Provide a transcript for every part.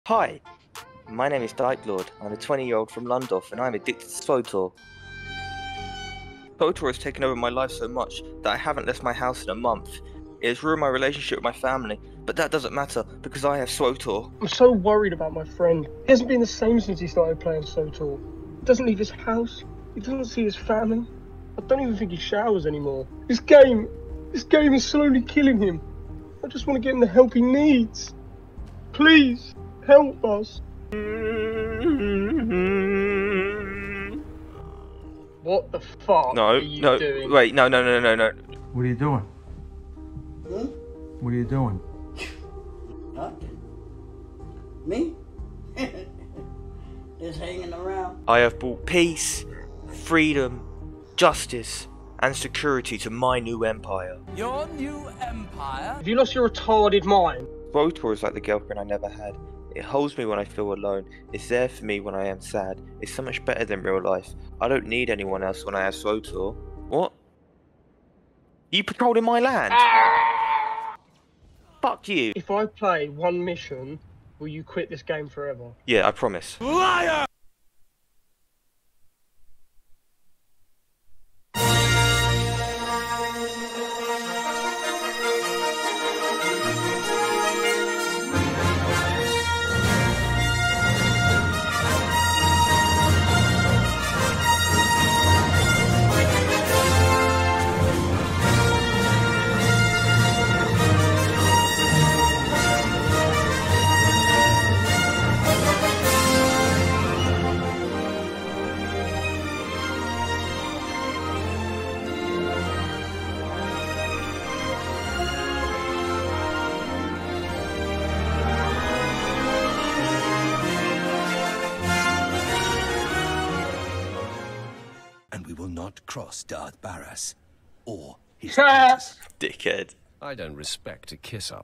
Hi, my name is Dyke Lord. I'm a 20-year-old from Lundorf and I'm addicted to SWTOR. SWTOR has taken over my life so much that I haven't left my house in a month. It has ruined my relationship with my family, but that doesn't matter because I have SWTOR. I'm so worried about my friend. He hasn't been the same since he started playing SWTOR. He doesn't leave his house. He doesn't see his family. I don't even think he showers anymore. This game is slowly killing him. I just want to get him the help he needs. Please, help us. What the fuck are you doing? Wait, no. What are you doing? Hmm? What are you doing? Nothing. Me? Just hanging around. I have brought peace, freedom, justice, and security to my new empire. Your new empire? Have you lost your retarded mind? SWTOR is like the girlfriend I never had. It holds me when I feel alone. It's there for me when I am sad. It's so much better than real life. I don't need anyone else when I have SWTOR. What? You patrolling my land? Fuck you. If I play one mission, will you quit this game forever? Yeah, I promise. Liar! And we will not cross Darth Barras or his Dickhead. I don't respect a kiss-up.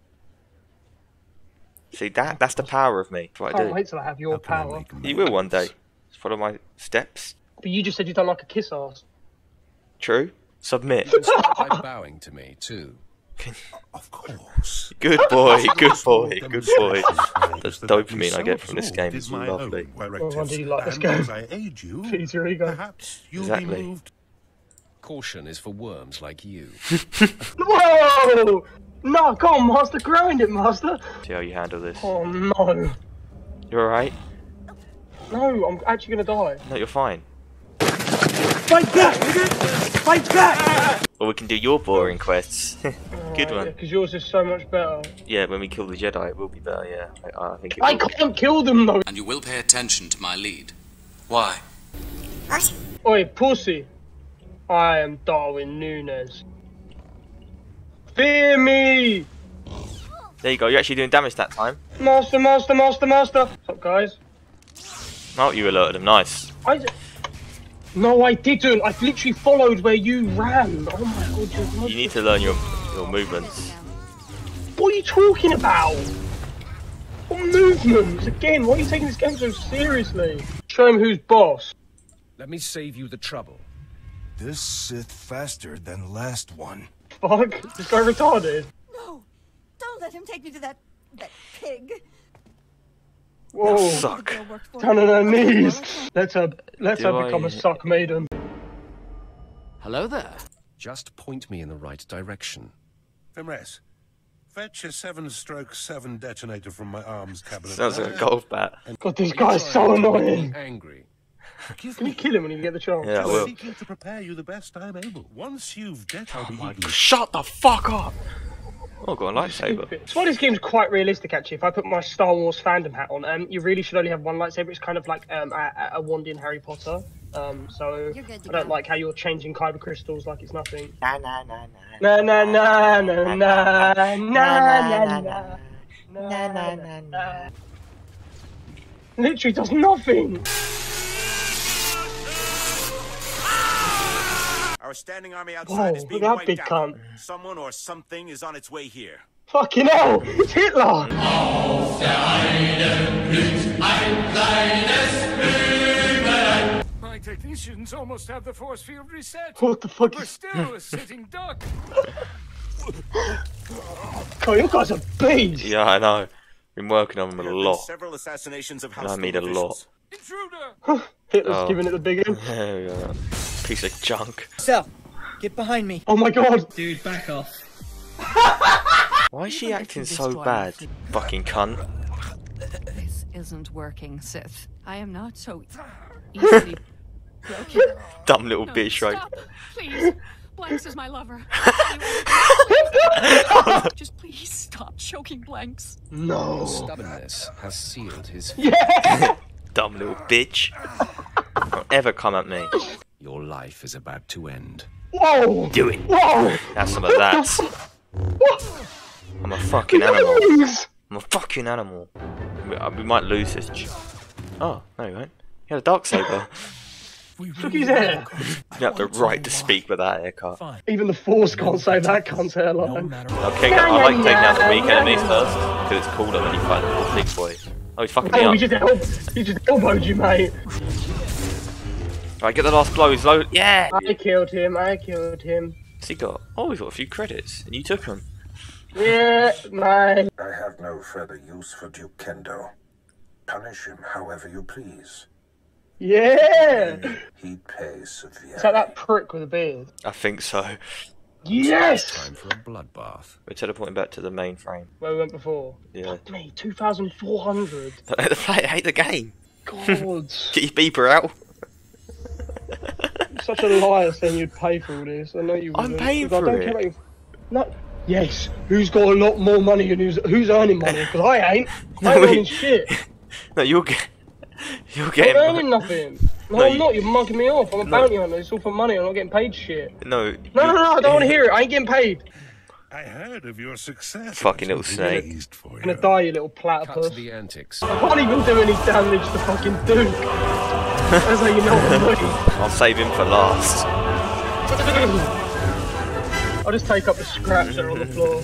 See, that's the power of me. That's what I Can't do. wait till I have your power. You will one day. Just follow my steps. But you just said you don't like a kiss ass. True. Submit. You start by bowing to me, too. Of course. Good boy, good boy, good boy. That's the dopamine I get from this game. It's lovely. Well, when did you like this game? Feeds your ego. Perhaps you'll Exactly. be moved. Caution is for worms like you. Whoa! No, come on, Master. Grind it, Master. See how you handle this. Oh, no. You alright? No, I'm actually gonna die. No, you're fine. Fight back, nigga! Fight back! Or we can do your boring quests. Good one. Because yours is so much better. Yeah, when we kill the Jedi, it will be better, yeah. I think it I will. can't kill them, though. And you will pay attention to my lead. Why? Oi, pussy. I am Darwin Núñez. Fear me! There you go, you're actually doing damage that time. Master. What's up, guys? Oh, you alerted him, nice. No, I didn't. I literally followed where you ran. Oh my god, You need to learn your movements. What are you talking about? What movements? Again, why are you taking this game so seriously? Show him who's boss. Let me save you the trouble. This Sith faster than last one. Fuck, this guy retarded. No, don't let him take me to that pig. Whoa, Suck. down on her knees. Let's her become I- a suck maiden. Hello there. Just point me in the right direction. Femres, fetch a 7-stroke-7 detonator from my arms cabinet. Sounds like a golf bat. God, this guy's so annoying. Angry. Forgive Can you me. kill him when you get the chance? Yeah, I will. Seeking to prepare you the best I'm able. Once you've detonated, Shut the fuck up! Oh, got a lightsaber. That's why this game's quite realistic, actually. If I put my Star Wars fandom hat on, you really should only have one lightsaber. It's kind of like a wand in Harry Potter. So You're good to I don't go. like how you're changing kyber crystals like it's nothing. Na na na Na na na na na na na na na na na na. Literally does nothing. Our standing army Whoa, outside is look being at that wiped big out. cunt. Someone or something is on its way here. Fucking hell, it's Hitler. My technicians almost have the force field reset. What the fuck We're is... still a sitting duck. God, you guys are beasts. Yeah, I know. Been working on them There a have been lot. several assassinations of And I household mean a lot. officials. Intruder! Hitler's Oh. giving it the big end. There we go. Piece of junk. So, get behind me. Oh my god! Dude, back off. Why is she acting so bad? Fucking cunt. This isn't working, Sith. I am not so easily broken. Dumb little No, bitch, right? stop, please. Blanks is my lover. Just please stop choking Blanks. No. Stubbornness has sealed his fate. Yeah! Dumb little bitch. Don't ever come at me. Your life is about to end. Whoa! Do it. Whoa! Have some of that. What? I'm a fucking animal. Please! I'm a fucking animal. We might lose this. Oh, no, you won't. He had a dark saber. Look at his hair. You have the right to speak with that haircut. Even the Force can't save that cunt's hairline. Okay, I like taking out the weak enemies first because it's cooler when you fight the little big boy. Oh, he's fucking me Oh, up. he just elbowed you, mate. Right, get the last blow. He's low. Yeah. I killed him. What's he got? Oh, he's got a few credits, and you took them. Yeah, mate. I have no further use for Duke Kendo. Punish him however you please. Yeah! He'd pay severely. Is that that prick with a beard? I think so. Yes! Time for a bloodbath. We're teleporting back to the main frame. Where we went before. Yeah. Fuck me, 2,400. Don't let the player hate the game. God. Get your beeper out. Such a liar saying you'd pay for all this. I know you I'm wouldn't, paying 'cause I for don't it. care about you. No. Yes. Who's got a lot more money and who's earning money? Because I ain't. I ain't earning shit. No, you're getting. I'm not earning nothing. No, No, I'm not. You're mugging me off. I'm a bounty hunter. It's all for money. I'm not getting paid shit. No. No, I don't want to hear it. I ain't getting paid. I heard of your success. Fucking little snake. I'm gonna die, you little Cut platypus. to the antics. I can't even do any damage to fucking Duke. That's how you know what I mean. I'll save him for last. I'll just take up the scraps that are on the floor.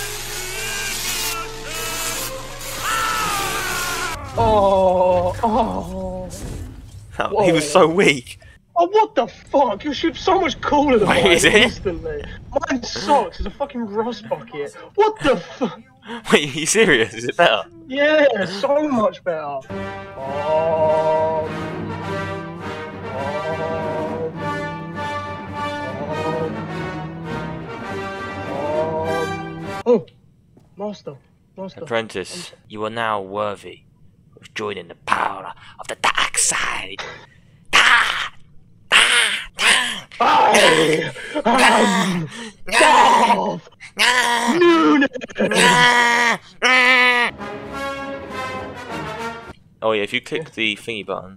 Oh. Oh, he was so weak. Oh, what the fuck? Your ship's so much cooler than Wait, mine is it? instantly. Mine sucks. It's a fucking rust bucket. What the fuck? Wait, are you serious? Is it better? Yeah, so much better. Oh, Master. Apprentice, you are now worthy of joining the power of the dark side. I am Darth Noonan. Oh yeah, if you click the thingy button.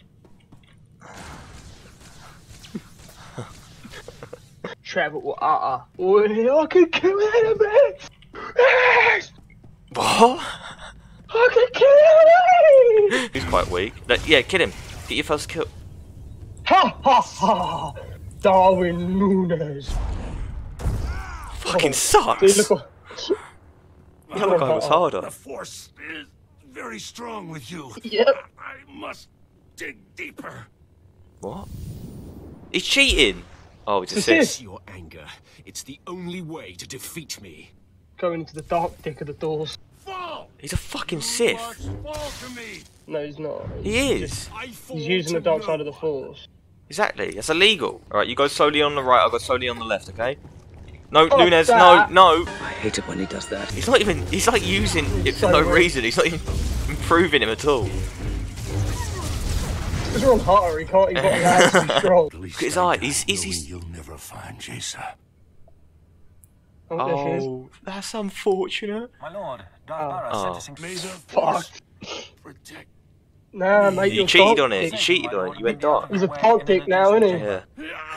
Travel, I can kill enemies. Yes, What? I can kill enemies. He's quite weak. Yeah, kill him. Get your first kill. Ha ha ha! Darwin Nunes. Fucking See, sucks. look what. The other guy was harder. The force is very strong with you. Yep. I must dig deeper. What? He's cheating. Oh, it's It's assist. Your anger. It's the only way to defeat me. Going into the dark dick of the doors. Fall! He's a fucking Sith. Fall to me! No, he's not. He is. I fall He's using to the dark no side of the one. Force. Exactly. That's illegal. Alright, you go slowly on the right, I'll go slowly on the left, okay? No, Fuck Nunez, that. no. I hate it when he does that. He's not even, he's like using it for So no weird. reason. He's not even improving him at all. He's wrong heart, he can't, he's got a lad to be strong. At least Look at his I eye, die he's- knowing you'll never find Jason. Oh, there she is. Oh, that's unfortunate. My lord, Darth Oh. Barra Oh. sent us May the Fuck. force protect. Nah, mate, You you're cheated dark on it. dick. You cheated on it. You went dark. He's a dark dick now, isn't he? Yeah.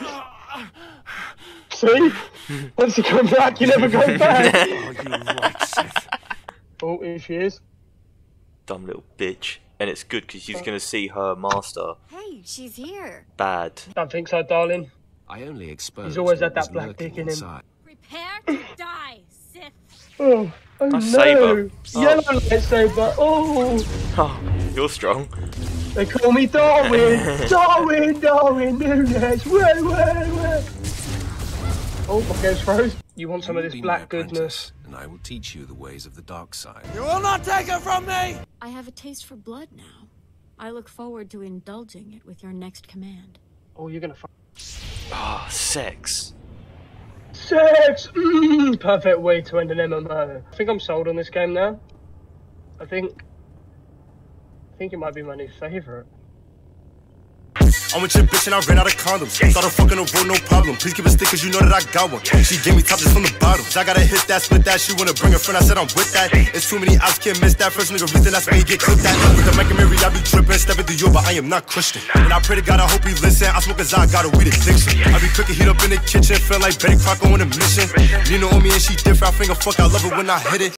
See? Once you come back, you never go back. Are you right, Sith? Oh, here she is. Dumb little bitch. And it's good because she's going to see her master Hey, she's here. bad. Don't think so, darling. I only exposed He's always what had that was black lurking dick in him. inside. Prepare to die, Sith. Oh, oh Nice no. saber. Oh. Yellow lightsaber. Oh, Oh, you're strong. they call me Darwin. Darwin Nunes. Where? Oh, my game's froze. You want some of this Be my black goodness? apprentice, and I will teach you the ways of the dark side. You will not take it from me! I have a taste for blood now. I look forward to indulging it with your next command. Oh, you're gonna Oh, sex. Sex! Perfect way to end an MMO. I think I'm sold on this game now. I think it might be my new favourite. I'm with your bitch and I ran out of condoms. Started fucking a road, no problem. Please give a stick cause you know that I got one. She gave me top just from the bottom. I gotta hit that, split that. She wanna bring a friend, I said I'm with that. It's too many ops, can't miss that. First nigga reason, that's where you get clipped at. With the Mike and Mary, I be tripping, stepping through you, but I am not Christian. And I pray to God, I hope he listen. I smoke as I got a weed addiction. I be cooking heat up in the kitchen, feel like Betty Crocker on a mission. Nina on me and she different, I finger fuck, I love it when I hit it.